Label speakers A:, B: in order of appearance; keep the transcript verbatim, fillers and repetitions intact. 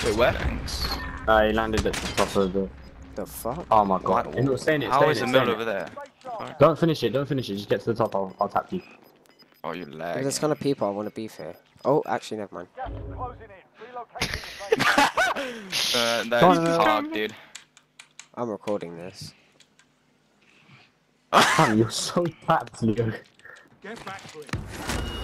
A: Wait, where?
B: Thanks.
C: Uh, he landed at the top of the...
D: The fuck?
C: Oh my god.
A: What?
C: It was saying it,
A: How
C: saying
A: is
C: it,
A: the
C: saying
A: middle
C: it.
A: over there?
C: Don't finish it, don't finish it. Just get to the top, I'll, I'll tap you.
A: Oh, you
D: If
A: lag.
D: there's kind of people I want to beef here. Oh, actually, never mind.
A: uh,
C: Go
A: that's
C: on, uh,
A: hard, dude.
D: I'm recording this.
C: Man, you're so tapped, Leo.
E: Get back to him.